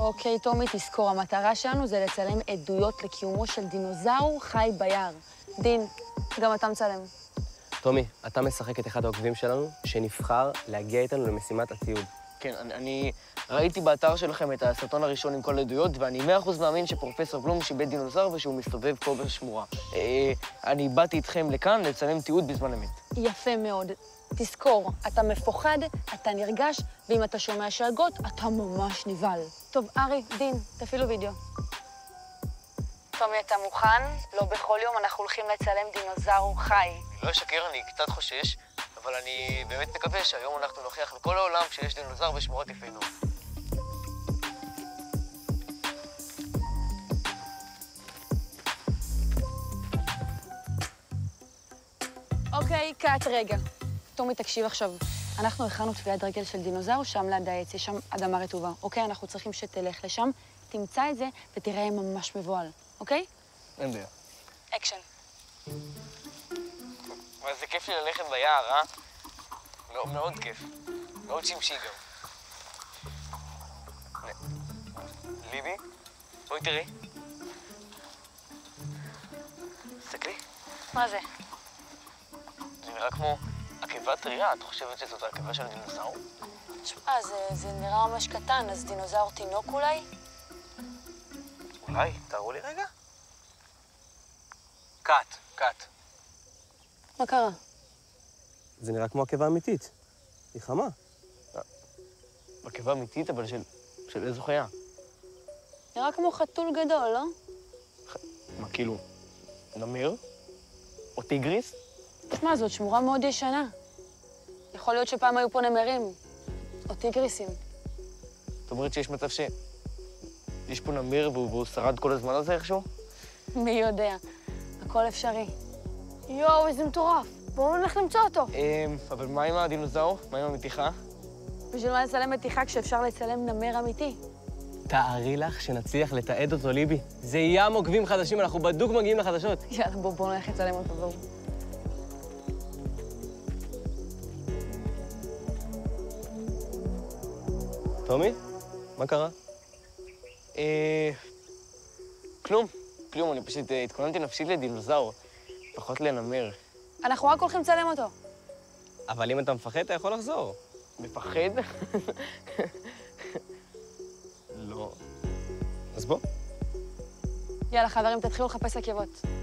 אוקיי, תומי, תזכור, המטרה שלנו זה לצלם עדויות לקיומו של דינוזאור חי ביער. דין, גם אתה מצלם. תומי, אתה משחק את אחד העוקבים שלנו, שנבחר להגיע איתנו למשימת התיעוד. כן, אני ראיתי באתר שלכם את הסרטון הראשון עם כל העדויות, ואני 100% מאמין שפרופסור בלום שיבד דינוזאור ושהוא מסתובב פה בשמורה. אני באתי איתכם לכאן לצלם תיעוד בזמן אמת. יפה מאוד. תזכור, אתה מפוחד, אתה נרגש, ואם אתה שומע שאגות, אתה ממש נבהל. טוב, ארי, דין, תפעילו וידאו. תומי, אתה מוכן? לא בכל יום אנחנו הולכים לצלם דינוזאור חי. אני לא אשקר, אני קצת חושש, אבל אני באמת מקווה שהיום אנחנו נוכיח לכל העולם שיש דינוזאור בשמורת יפה נוף. אוקיי, קאט רגע. תומי, תקשיב עכשיו. אנחנו הכנו טביעת רגל של דינוזאור שם ליד העץ, יש שם אדמה רטובה. אוקיי, אנחנו צריכים שתלך לשם, תמצא את זה ותראה ממש מבוהל. אוקיי? אין בעיה. אקשן. זה כיף לי ללכת ביער, אה? מאוד כיף. מאוד שמשי גם. ליבי, בואי תראי. תסתכלי. מה זה? זה נראה כמו עקבה טריה. את חושבת שזאת העקבה של דינוזאור? תשמע, זה נראה ממש קטן, אז דינוזאור תינוק אולי? אולי, תראו לי רגע. קאט. מה קרה? זה נראה כמו עקבה אמיתית. היא חמה. עקבה אמיתית, אבל של איזו חיה? נראה כמו חתול גדול, לא? מה, כאילו, נמר? או טיגריס? תשמע, זאת שמורה מאוד ישנה. יכול להיות שפעם היו פה נמרים. או טיגריסים. זאת אומרת שיש מצב יש פה נמר והוא שרד כל הזמן הזה איכשהו? מי יודע. הכל אפשרי. יואו, איזה מטורף. בואו נלך למצוא אותו. אבל מה עם הדינוזאור? מה עם המתיחה? בשביל מה לצלם מתיחה כשאפשר לצלם נמר אמיתי? תארי לך שנצליח לתעד אותו, ליבי. זה ים עוקבים חדשים, אנחנו בדוק מגיעים לחדשות. יאללה, בואו נלך לצלם אותו, בואו. תומי, מה קרה? כלום. אני פשוט התכוננתי נפשית לדינוזאור, פחות לנמר. אנחנו רק הולכים לצלם אותו. אבל אם אתה מפחד, אתה יכול לחזור. מפחד? לא. אז בוא. יאללה, חברים, תתחילו לחפש עקבות.